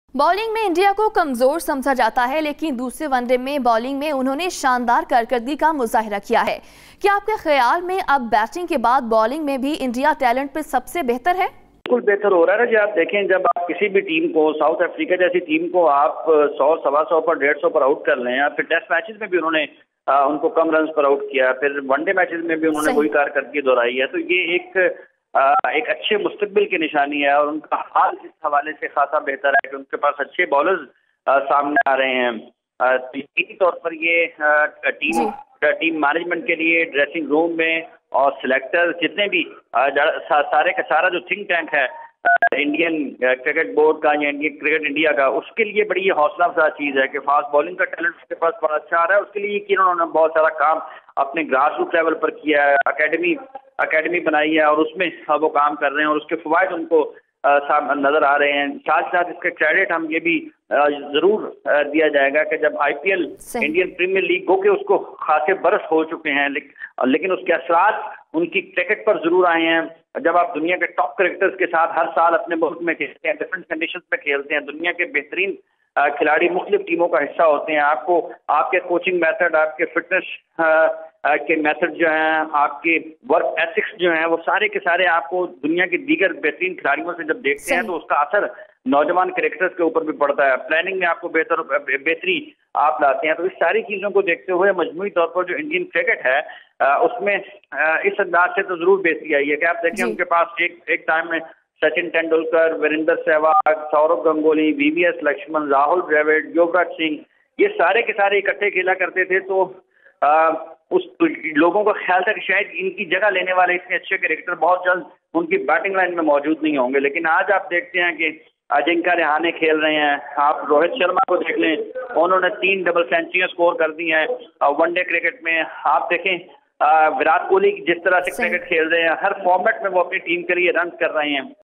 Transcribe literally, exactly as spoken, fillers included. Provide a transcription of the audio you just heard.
Bowling में India को कमजोर समझा जाता है, लेकिन दूसरे वनडे में बॉलिंग में उन्होंने शानदार कारकर्दगी का मुजाहिरा किया है। क्या आपके ख्याल में अब बैटिंग के बाद बॉलिंग में भी इंडिया टैलेंट पे सबसे बेहतर है? बिल्कुल बेहतर हो रहा है ना जी। आप देखें, जब आप किसी भी टीम को, साउथ अफ्रीका जैसी टीम को आप सौ सवा सौ पर डेढ़ सौ पर आउट कर लें, फिर टेस्ट मैचेस में भी उन्होंने आ, उनको कम रन पर आउट किया, फिर वनडे मैचेस में भी उन्होंने वही कारकर्दगी दोहराई है, तो ये एक आ, एक अच्छे मुस्तकबिल की निशानी है। और उनका हाल इस हवाले से खासा बेहतर है कि उनके पास अच्छे बॉलर्स सामने आ रहे हैं। यकीनी तौर पर ये आ, टीम टीम मैनेजमेंट के लिए ड्रेसिंग रूम में और सिलेक्टर जितने भी आ, सारे का सारा जो थिंक टैंक है इंडियन क्रिकेट बोर्ड का या इंडियन क्रिकेट इंडिया का, उसके लिए बड़ी हौसला अफजा चीज़ है कि फास्ट बॉलिंग का टैलेंट उसके पास बड़ा अच्छा आ रहा है। उसके लिए कि उन्होंने बहुत सारा काम अपने ग्रास रूट लेवल पर किया है, अकेडमी अकेडमी बनाई है और उसमें वो काम कर रहे हैं और उसके फवायद उनको नजर आ रहे हैं। साथ साथ इसका क्रेडिट हम ये भी जरूर दिया जाएगा कि जब आईपीएल इंडियन प्रीमियर लीग हो के उसको खासे बरस हो चुके हैं, लेकिन उसके असरात उनकी क्रिकेट पर जरूर आए हैं। जब आप दुनिया के टॉप क्रिकेटर्स के साथ हर साल अपने मुल्क में खेलते हैं, डिफरेंट कंडीशंस में खेलते हैं, दुनिया के बेहतरीन खिलाड़ी मुख्तलिफ टीमों का हिस्सा होते हैं, आपको आपके कोचिंग मेथड, आपके फिटनेस के मेथड जो हैं, आपके वर्क एथिक्स जो हैं, वो सारे के सारे आपको दुनिया के दीगर बेहतरीन खिलाड़ियों से जब देखते हैं तो उसका असर नौजवान क्रिकेटर्स के ऊपर भी पड़ता है। प्लानिंग में आपको बेहतर बेहतरी आप लाते हैं। तो इस सारी चीज़ों को देखते हुए मजमूई तौर पर जो इंडियन क्रिकेट है उसमें इस अंदाज से तो जरूर बेहतरी आई है कि आप देखें उनके पास एक एक टाइम में सचिन तेंदुलकर, वीरेंद्र सहवाग, सौरव गंगोली, वीवीएस लक्ष्मण, राहुल द्रविड़, युवराज सिंह, ये सारे के सारे इकट्ठे खेला करते थे। तो आ, उस लोगों को ख्याल था कि शायद इनकी जगह लेने वाले इतने अच्छे क्रिकेटर बहुत जल्द उनकी बैटिंग लाइन में मौजूद नहीं होंगे, लेकिन आज आप देखते हैं कि अजिंक्य रहाणे खेल रहे हैं, आप रोहित शर्मा को देख लें, उन्होंने तीन डबल सेंचुरियां स्कोर कर दी हैं वनडे क्रिकेट में। आप देखें विराट कोहली जिस तरह से क्रिकेट खेल रहे हैं, हर फॉर्मेट में वो अपनी टीम के लिए रन कर रहे हैं।